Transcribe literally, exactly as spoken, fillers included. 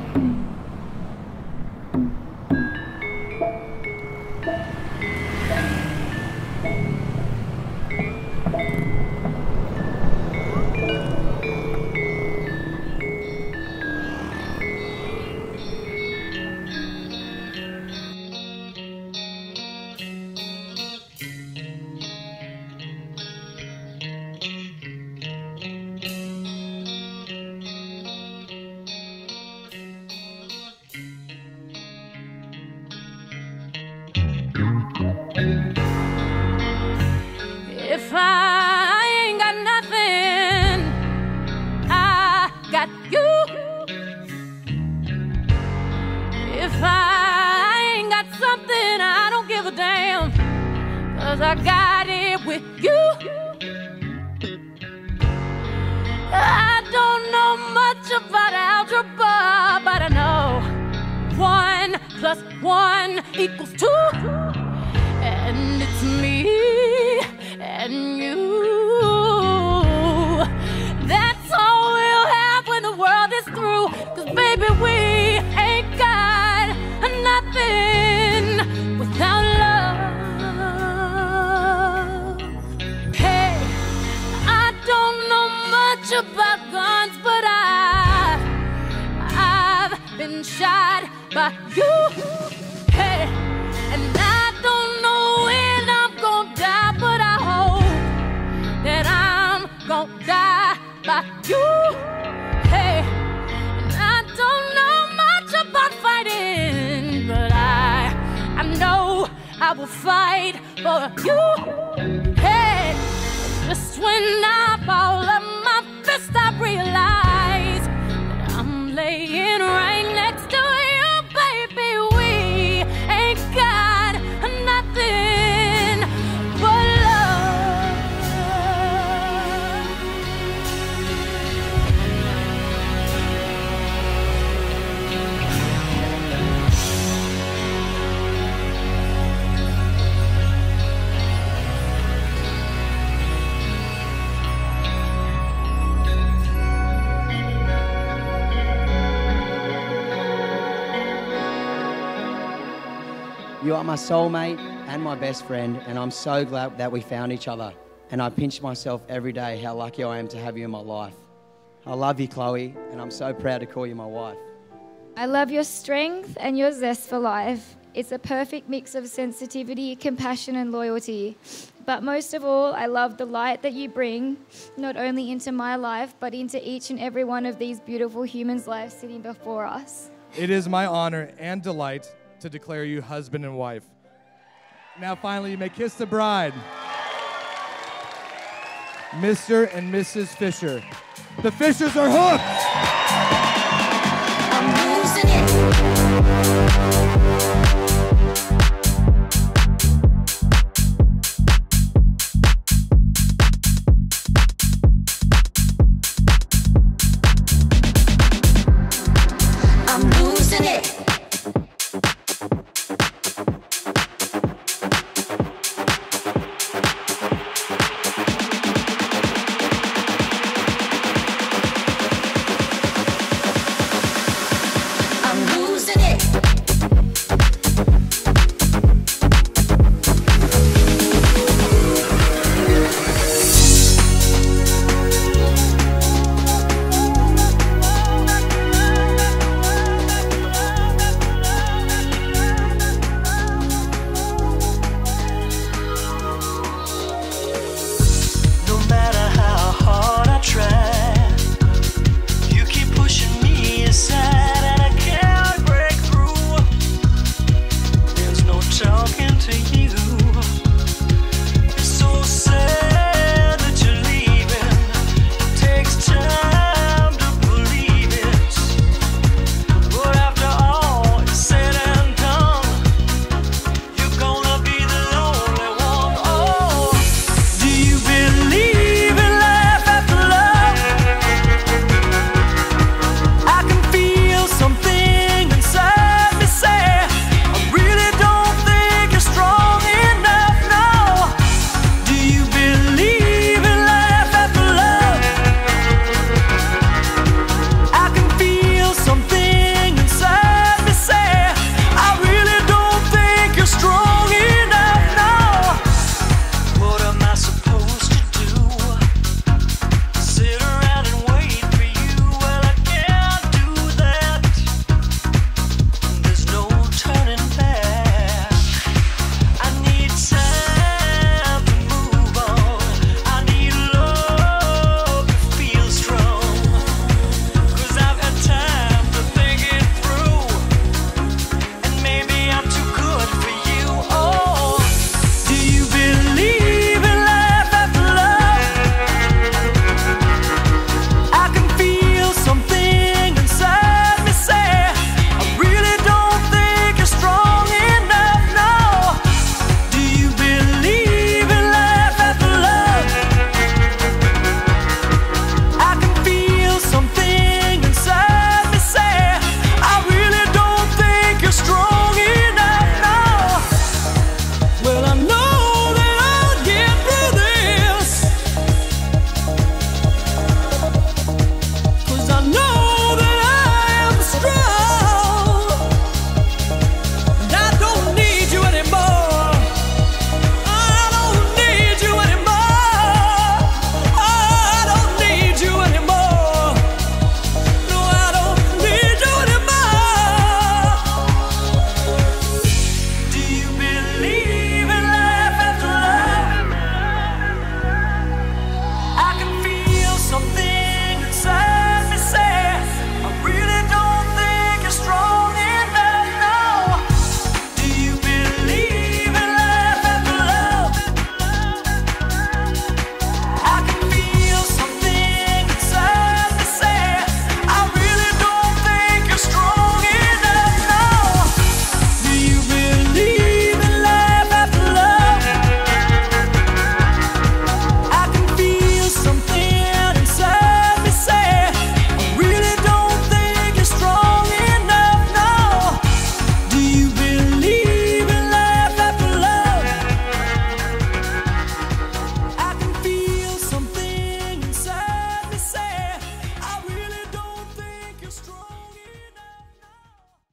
If I ain't got nothing, I got you. If I ain't got something, I don't give a damn, 'cause I got it with you. I don't know much about algebra, but I know one plus one equals two. And it's me and you. That's all we'll have when the world is through. 'Cause baby, we ain't got nothing without love. Hey, I don't know much about guns, but I, I've been shot by you. Hey, and I don't know when I'm gonna die, but I hope that I'm gonna die by you. Hey, and I don't know much about fighting, but I, I know I will fight for you. Hey, just when I ball up my fist, I realize that I'm laying right next to you, baby. We ain't got nothing but love. You are my soulmate and my best friend, and I'm so glad that we found each other. And I pinch myself every day how lucky I am to have you in my life. I love you, Chloe, and I'm so proud to call you my wife. I love your strength and your zest for life. It's a perfect mix of sensitivity, compassion and loyalty. But most of all, I love the light that you bring, not only into my life, but into each and every one of these beautiful humans' lives sitting before us. It is my honor and delight to declare you husband and wife. Now finally, you may kiss the bride. Mister and Missus Fisher. The Fishers are hooked! I'm losing it.